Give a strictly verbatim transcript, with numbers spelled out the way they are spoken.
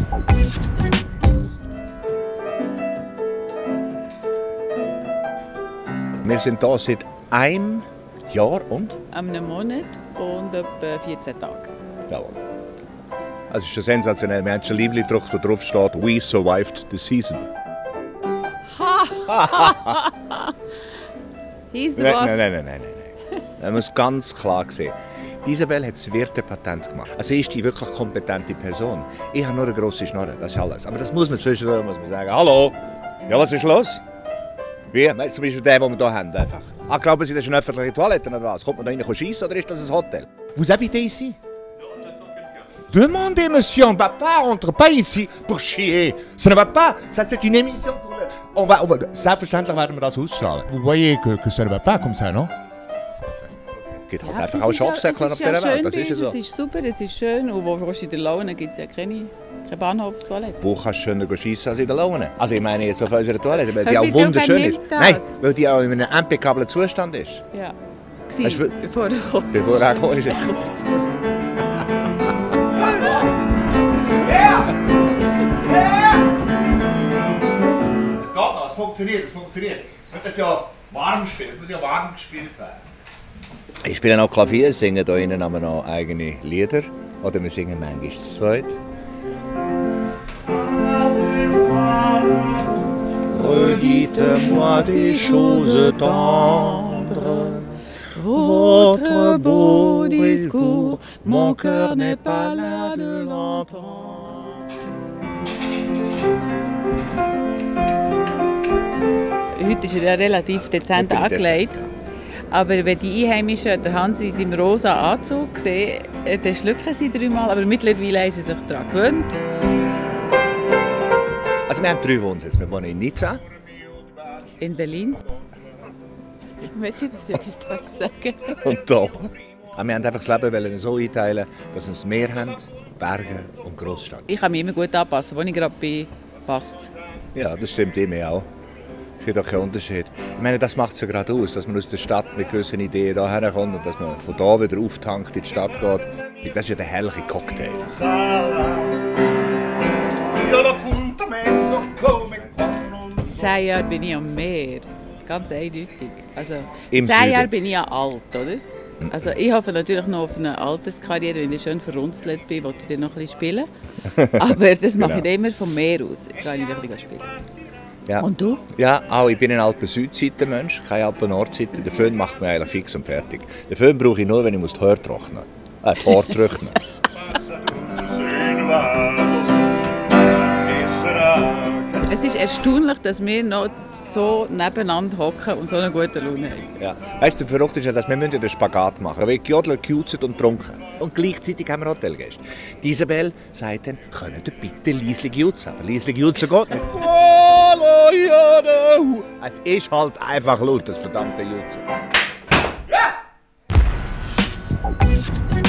Wir sind hier seit einem Jahr und? Einem Monat und etwa vierzehn Tagen. Jawohl. Es ist schon sensationell. Wir haben schon Liebling gedruckt, wo drauf steht «We survived the season». Ha! Hieß Nein, was? nein, nein, nein, nein, nein. Man muss ganz klar sehen. Isabel hat das Wirtepatent gemacht. Also sie ist die wirklich kompetente Person. Ich habe nur eine grosse Schnorre, das ist alles. Aber das muss man zwischendurch muss man sagen. Hallo? Ja, was ist los? Wie? Zum Beispiel der, den wir hier haben. Einfach. Ah, glauben Sie, das ist eine öffentliche Toilette oder was? Kommt man da rein schiessen oder ist das ein Hotel? Vous habitez ici? Demandez, monsieur, on ne va pas rentrer pas ici pour chier. Ça ne va pas. Ça, c'est une émission pour le... On va, on va... Selbstverständlich werden wir das ausstrahlen. Vous voyez que, que ça ne va pas comme ça, non? Es gibt halt Ja, einfach auch Schafsäckler ja, auf dieser Welt. Das ist es so. Es ist super, es ist schön. Und wo du in der Laune gibt es ja keine, keine Bahnhofstoilette. Wo kannst du schöner schiessen als in der Laune? Also ich meine jetzt auf unserer Toilette, weil die Aber auch wie wunderschön viel ist. nimmt das? Nein, weil die auch in einem impeccablen Zustand ist. Ja. Hast du- Bevor er kommt. Bevor er gekommen ist. Er kommt zu. Es geht noch, es funktioniert, es funktioniert. Wenn das ja warm spielt, es muss ja warm gespielt werden. Ich spiele auch Klavier, singe hier innen aber noch eigene Lieder. Oder wir singen manchmal zu zweit. Redites-moi des choses tendres. Votre beau discours, mon cœur n'est pas là de l'entendre. Heute ist er ja relativ dezent Ich bin angelegt. dezent, Aber wenn die Einheimischen den Hans in seinem rosa Anzug sehen, dann schlucken sie dreimal. Aber mittlerweile haben sie sich daran gewöhnt. Also wir haben drei Wohnsitze. Wir wohnen in Nizza. In Berlin. Weiss ich, dass ich etwas darf sagen Und da. Aber wir haben einfach das Leben so einteilen, dass wir das Meer haben, Berge und Großstadt. Ich kann mich immer gut anpassen, wo ich gerade bin, passt. Ja, das stimmt immer auch. Es gibt auch keinen Unterschied. Ich meine, das macht es ja gerade aus, dass man aus der Stadt mit gewissen Ideen hierher kommt und dass man von da wieder auftankt in die Stadt geht. Das ist ja der herrliche Cocktail. Zehn Jahre bin ich am Meer. Ganz eindeutig. Also, Im zehn Süden. Jahre bin ich ja alt, oder? Also, ich hoffe natürlich noch auf eine Alterskarriere, wenn ich schön verrunzelt bin, wollte ich dann noch ein bisschen spielen. Aber das mache ich Genau. immer vom Meer aus. Ich kann nicht wirklich spielen. Ja. Und du? Ja, auch ich bin ein Alpen-Südseiten-Mensch, kein Alpen-Nordseiten. Der Föhn macht mich eigentlich fix und fertig. Den Föhn brauche ich nur, wenn ich muss die Haare trocknen muss. Äh, die Haare trocknen. Es ist erstaunlich, dass wir noch so nebeneinander hocken und so eine gute Laune haben. Ja. Weißt du, der Verrückte ist ja, dass wir müssen den Spagat machen. Wir Jodler, gejutzt und trunken. Und gleichzeitig haben wir Hotelgäste. Die Isabel sagt dann, können ihr bitte leislich jutzen? Aber leislich jutzen geht nicht. Es ist halt einfach laut, das verdammte Jutzen.